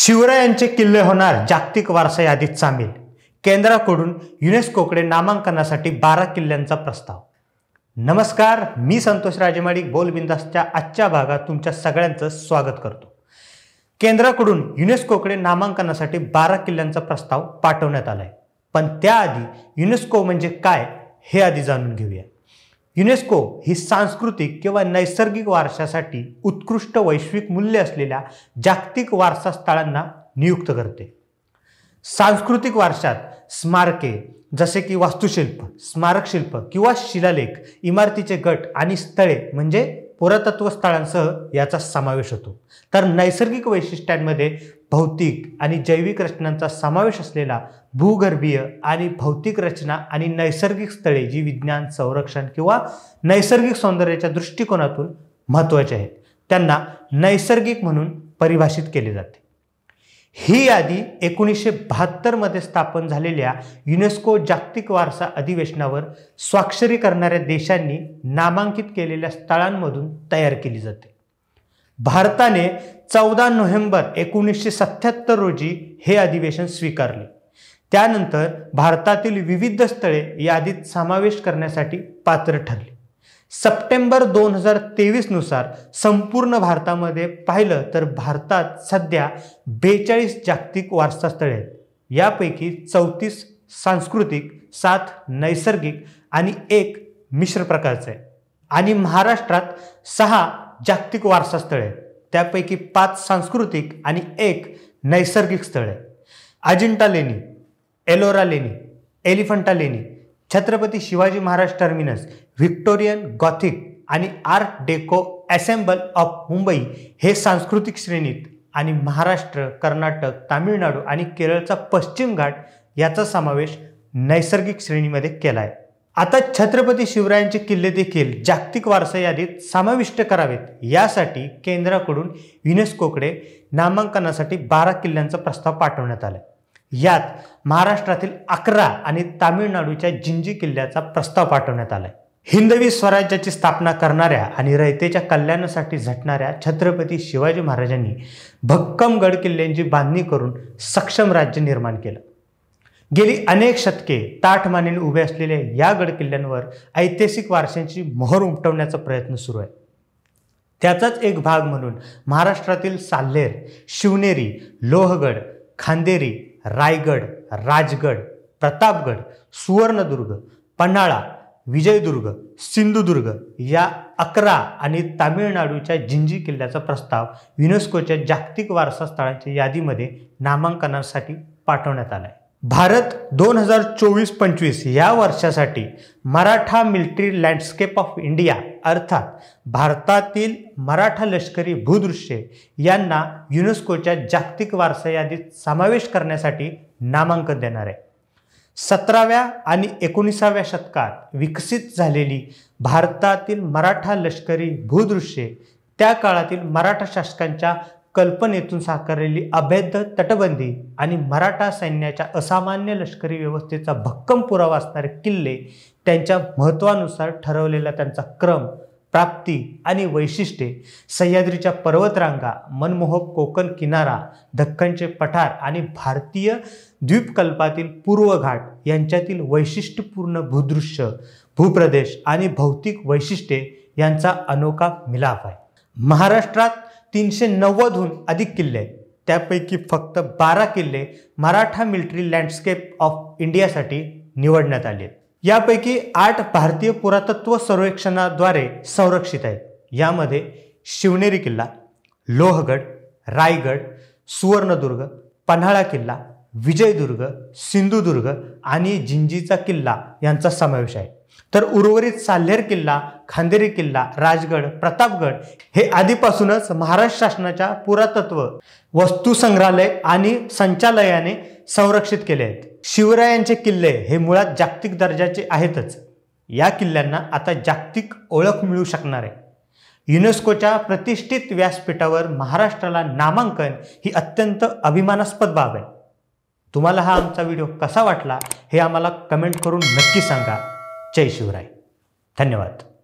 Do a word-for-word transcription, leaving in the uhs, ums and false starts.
शिवरायांचे किल्ले होणार जागतिक वारसा यादीत सामील। केंद्राकडून युनेस्कोकडे नामांकनासाठी बारा किल्ल्यांचा प्रस्ताव। नमस्कार, मी संतोष राजेमाडी बोलबिंदासच्या आजच्या भागात तुमच्या सगळ्यांचं स्वागत करतो। केंद्राकडून युनेस्कोकडे नामांकनासाठी बारा किल्ल्यांचा प्रस्ताव पाठवण्यात आलाय, पण त्याआधी युनेस्को म्हणजे काय हे आधी जाणून घेऊया। युनेस्को ही सांस्कृतिक किंवा नैसर्गिक वारशासाठी उत्कृष्ट वैश्विक मूल्य असलेल्या जागतिक वारसा स्थळांना नियुक्त करते। सांस्कृतिक वारशात स्मारके जसे की वास्तुशिल्प, स्मारक शिल्प किंवा शिलालेख, इमारतीचे गट आणि स्थळे म्हणजे पुरातत्व स्थळांसह याचा समावेश होतो। तर नैसर्गिक वैशिष्ट्यांमध्ये भौतिक आणि जैविक रचनांचा समावेश असलेला भूगर्भीय आणि भौतिक रचना आणि नैसर्गिक स्थळे जी विज्ञान, संरक्षण किंवा नैसर्गिक सौंदर्याच्या दृष्टिकोनातून महत्त्वाचे आहेत त्यांना नैसर्गिक म्हणून परिभाषित केले जाते। ही यादी एकोणीसशे बहात्तर मध्ये स्थापन झालेल्या युनेस्को जागतिक वारसा अधिवेशनावर स्वाक्षरी करणाऱ्या देशांनी नामांकित केलेल्या स्थळांमधून तयार केली जाते। भारताने चौदा नोव्हेंबर एकोणीसशे सत्याहत्तर रोजी हे अधिवेशन स्वीकारले। त्यानंतर भारतातील विविध स्थळे यादीत समावेश करण्यासाठी पात्र ठरली। सप्टेंबर दोन हजार तेवीस नुसार संपूर्ण भारतामध्ये पाहिलं तर भारतात सध्या बेचाळीस जागतिक वारसा स्थळे आहेत। यापैकी चौतीस सांस्कृतिक, सात नैसर्गिक आणि एक मिश्र प्रकारचे आहे। आणि महाराष्ट्रात सहा जागतिक वारसा स्थळे आहेत, त्यापैकी पाच सांस्कृतिक आणि एक नैसर्गिक स्थळे। अजिंठा लेणी, एलोरा लेणी, एलिफंटा लेणी, Chhatrapati Shivaji Maharaj terminus, Victorian gothic आणि art deco ensemble of Mumbai हे सांस्कृतिक श्रेणीत आणि महाराष्ट्र, कर्नाटक, तामिळनाडू आणि केरळचा पश्चिम घाट याचा समावेश नैसर्गिक श्रेणीमध्ये केला आहे। आता छत्रपती शिवरायांचे किल्ले देखील जागतिक वारसा यादीत समाविष्ट करावेत यासाठी केंद्राकडून युनेस्कोकडे नामांकनासाठी बारा किल्ल्यांचा प्रस्ताव पाठवण्यात आला। यात महाराष्ट्रातील अकरा आणि तामिळनाडूच्या जिंजी किल्ल्याचा प्रस्ताव पाठवण्यात आलाय। हिंदवी स्वराज्याची स्थापना करणाऱ्या आणि रयतेच्या कल्याणासाठी झटणाऱ्या छत्रपती शिवाजी महाराजांनी भक्कम गड किल्ल्यांची बांधणी करून सक्षम राज्य निर्माण केलं। गेली अनेक शतके ताठ मानेने उभे असलेल्या या गड किल्ल्यांवर ऐतिहासिक वारशांची मोहर उमटवण्याचा प्रयत्न सुरू आहे। त्याचाच एक भाग म्हणून महाराष्ट्रातील साल्हेर, शिवनेरी, लोहगड, खांदेरी, रायगड, राजगड, प्रतापगड, सुवर्णदुर्ग, पन्हाळा, विजयदुर्ग, सिंधुदुर्ग या अकरा आणि तामिळनाडूच्या जिंजी किल्ल्याचा प्रस्ताव युनेस्कोच्या जागतिक वारसा स्थळांच्या यादीमध्ये नामांकनासाठी पाठवण्यात आला आहे। भारत दोन हजार चोवीस पंचवीस या वर्षासाठी Maratha military landscape of India अर्थात भारतातील मराठा लष्करी भूदृश्ये यांना युनेस्कोच्या जागतिक वारसा यादीत समावेश करण्यासाठी नामांकन देणार आहे। सतराव्या आणि एकोणीसाव्या शतकात विकसित झालेली भारतातील मराठा लष्करी भूदृश्ये त्या काळातील मराठा शासकांच्या कल्पनेतून साकारलेली अभेद्य तटबंदी आणि मराठा सैन्याच्या असामान्य लष्करी व्यवस्थेचा भक्कम पुरावा असणारे किल्ले, त्यांच्या महत्त्वानुसार ठरवलेला त्यांचा क्रम, प्राप्ती आणि वैशिष्ट्ये, सह्याद्रीच्या पर्वतरांगा, मनमोहक कोकण किनारा, दख्खनचे पठार आणि भारतीय द्वीपकल्पातील पूर्व घाट यांच्यातील वैशिष्ट्यपूर्ण भूदृश्य, भूप्रदेश आणि भौतिक वैशिष्ट्ये यांचा अनोखा मिलाफ आहे। महाराष्ट्रात तीनशे नव्वदहून अधिक किल्ले आहेत, त्यापैकी फक्त बारा किल्ले मराठा मिलिटरी लँडस्केप ऑफ इंडियासाठी निवडण्यात आले आहेत। यापैकी आठ भारतीय पुरातत्व सर्वेक्षणाद्वारे संरक्षित आहेत। यामध्ये शिवनेरी किल्ला, लोहगड, रायगड, सुवर्णदुर्ग, पन्हाळा किल्ला, विजयदुर्ग, सिंधुदुर्ग आणि जिंजीचा किल्ला यांचा समावेश आहे। तर उर्वरित साल्हेर किल्ला, खांदेरी किल्ला, राजगड, प्रतापगड हे आधीपासूनच महाराष्ट्र शासनाच्या पुरातत्व वस्तू संग्रहालय आणि संचालयाने संरक्षित केले आहेत। शिवरायांचे किल्ले हे मुळात जागतिक दर्जाचे आहेतच, या किल्ल्यांना आता जागतिक ओळख मिळू शकणार आहे। युनेस्कोच्या प्रतिष्ठित व्यासपीठावर महाराष्ट्राला नामांकन ही अत्यंत अभिमानास्पद बाब आहे। तुम्हाला हा आमचा व्हिडिओ कसा वाटला हे आम्हाला कमेंट करून नक्की सांगा। जय शिवराय, धन्यवाद।